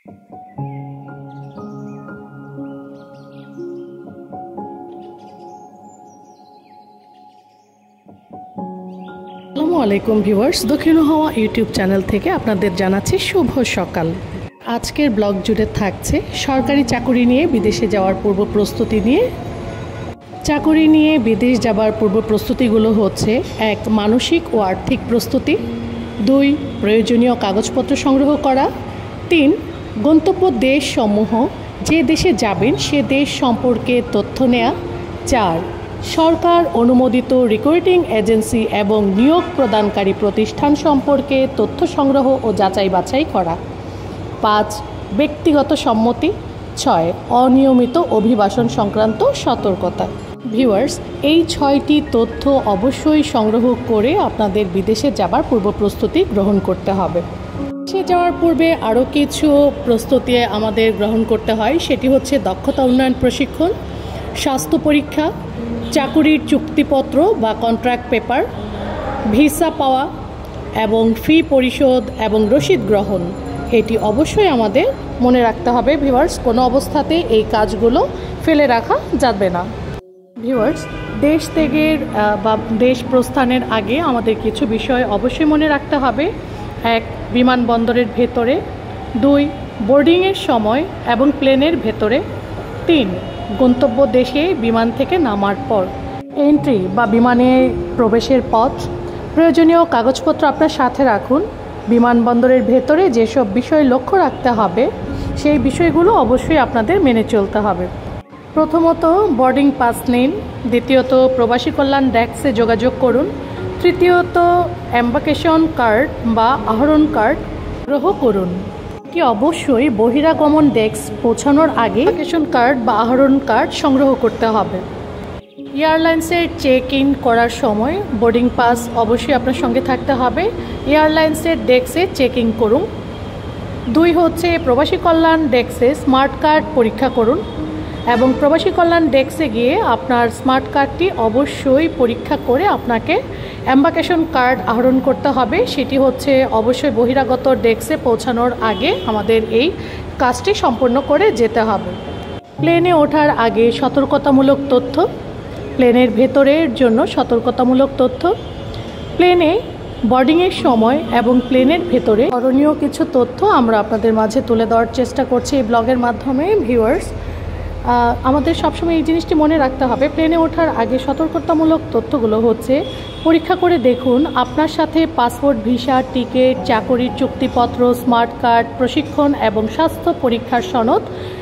আসসালামু আলাইকুম ভিউয়ার্স, দক্ষিণ হাওয়া ইউটিউব চ্যানেল থেকে আপনাদের জানাচ্ছি শুভ সকাল। আজকের ব্লগ জুড়ে থাকছে সরকারি চাকরি নিয়ে বিদেশে যাওয়ার পূর্ব প্রস্তুতি নিয়ে। চাকরি নিয়ে বিদেশ যাবার পূর্ব প্রস্তুতিগুলো হচ্ছে: 1. মানসিক ও আর্থিক প্রস্তুতি, 2. প্রয়োজনীয় কাগজপত্র সংগ্রহ করা, 3. গন্তব্য দেশসমূহ, যে দেশে যাবেন সে দেশ সম্পর্কে তথ্য নেওয়া, 4. সরকার অনুমোদিত রিক্রুটিং এজেন্সি এবং নিয়োগ প্রদানকারী প্রতিষ্ঠান সম্পর্কে তথ্য সংগ্রহ ও যাচাই বাছাই করা, 5. ব্যক্তিগত সম্মতি, 6. অনিয়মিত অভিবাসন সংক্রান্ত সতর্কতা। ভিউয়ার্স, এই 6টি তথ্য অবশ্যই সংগ্রহ করে আপনাদের বিদেশে যাবার পূর্ব প্রস্তুতি গ্রহণ করতে হবে। বিদেশে যাওয়ার পূর্বে আরও কিছু প্রস্তুতি আমাদের গ্রহণ করতে হয়, সেটি হচ্ছে দক্ষতা উন্নয়ন প্রশিক্ষণ, স্বাস্থ্য পরীক্ষা, চাকুরির চুক্তিপত্র বা কন্ট্রাক্ট পেপার, ভিসা পাওয়া এবং ফি পরিশোধ এবং রসিদ গ্রহণ। এটি অবশ্যই আমাদের মনে রাখতে হবে ভিউয়ার্স, কোনো অবস্থাতে এই কাজগুলো ফেলে রাখা যাবে না। ভিউয়ার্স, দেশ ত্যাগের বা দেশ প্রস্থানের আগে আমাদের কিছু বিষয় অবশ্যই মনে রাখতে হবে। 1. বিমানবন্দরের ভেতরে, 2. বোর্ডিংয়ের সময় এবং প্লেনের ভেতরে, 3. গন্তব্য দেশে বিমান থেকে নামার পর, এন্ট্রি বা বিমানে প্রবেশের পথ। প্রয়োজনীয় কাগজপত্র আপনার সাথে রাখুন। বিমানবন্দরের ভেতরে যেসব বিষয় লক্ষ্য রাখতে হবে সেই বিষয়গুলো অবশ্যই আপনাদের মেনে চলতে হবে। প্রথমত বোর্ডিং পাস নিন, দ্বিতীয়ত প্রবাসী কল্যাণ ডেস্কে যোগাযোগ করুন, তৃতীয়ত এম্বাকেশন কার্ড বা আহরণ কার্ড গ্রহ করুন। কি অবশ্যই বহিরাগমন ডেস্ক পৌঁছানোর আগে এম্বাকেশন কার্ড বা আহরণ কার্ড সংগ্রহ করতে হবে। এয়ারলাইন্সের চেক ইন করার সময় বোর্ডিং পাস অবশ্যই আপনার সঙ্গে থাকতে হবে। এয়ারলাইন্সের ডেস্কে চেক ইন করুন। 2 হচ্ছে প্রবাসী কল্যাণ ডেস্কে স্মার্ট কার্ড পরীক্ষা করুন এবং প্রবাসী কল্যাণ ডেস্কে গিয়ে আপনার স্মার্ট কার্ডটি অবশ্যই পরীক্ষা করে আপনাকে এম্বাকেশন কার্ড আহরণ করতে হবে। সেটি হচ্ছে অবশ্যই বহিরাগত ডেস্কে পৌঁছানোর আগে আমাদের এই কাজটি সম্পন্ন করে যেতে হবে। প্লেনে ওঠার আগে সতর্কতামূলক তথ্য, প্লেনের ভেতরের জন্য সতর্কতামূলক তথ্য, প্লেনে বোর্ডিংয়ের সময় এবং প্লেনের ভেতরে করণীয় কিছু তথ্য আমরা আপনাদের মাঝে তুলে দেওয়ার চেষ্টা করছি এই ব্লগের মাধ্যমে। ভিউয়ার্স, আমাদের সবসময় এই জিনিসটি মনে রাখতে হবে, প্লেনে ওঠার আগে সতর্কতামূলক তথ্যগুলো হচ্ছে: পরীক্ষা করে দেখুন আপনার সাথে পাসপোর্ট, ভিসা, টিকিট, চাকরির চুক্তিপত্র, স্মার্ট কার্ড, প্রশিক্ষণ এবং স্বাস্থ্য পরীক্ষার সনদ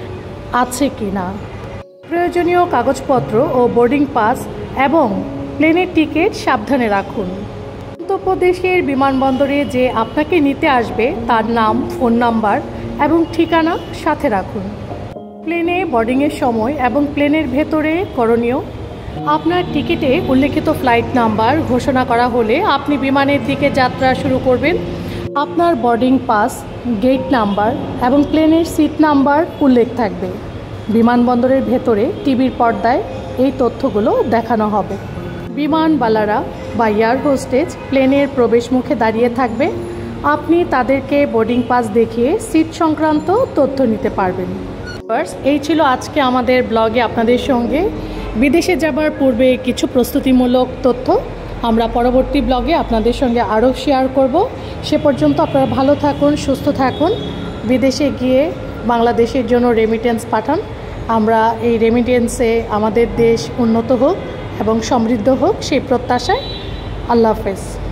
আছে কি না। প্রয়োজনীয় কাগজপত্র ও বোর্ডিং পাস এবং প্লেনের টিকিট সাবধানে রাখুন। গন্তব্য দেশের বিমানবন্দরে যে আপনাকে নিতে আসবে তার নাম, ফোন নাম্বার এবং ঠিকানা সাথে রাখুন। প্লেনে বোর্ডিংয়ের সময় এবং প্লেনের ভেতরে করণীয়: আপনার টিকিটে উল্লেখিত ফ্লাইট নাম্বার ঘোষণা করা হলে আপনি বিমানের দিকে যাত্রা শুরু করবেন। আপনার বোর্ডিং পাস, গেট নাম্বার এবং প্লেনের সিট নাম্বার উল্লেখ থাকবে। বিমানবন্দরের ভেতরে টিভির পর্দায় এই তথ্যগুলো দেখানো হবে। বিমানবালারা বা এয়ার হোস্টেজ প্লেনের প্রবেশ মুখে দাঁড়িয়ে থাকবে। আপনি তাদেরকে বোর্ডিং পাস দেখিয়ে সিট সংক্রান্ত তথ্য নিতে পারবেন। এই ছিল আজকে আমাদের ব্লগে আপনাদের সঙ্গে বিদেশে যাবার পূর্বে কিছু প্রস্তুতিমূলক তথ্য। আমরা পরবর্তী ব্লগে আপনাদের সঙ্গে আরও শেয়ার করব। সে পর্যন্ত আপনারা ভালো থাকুন, সুস্থ থাকুন। বিদেশে গিয়ে বাংলাদেশের জন্য রেমিটেন্স পাঠান। আমরা এই রেমিটেন্সে আমাদের দেশ উন্নত হোক এবং সমৃদ্ধ হোক সেই প্রত্যাশায়। আল্লাহ হাফেজ।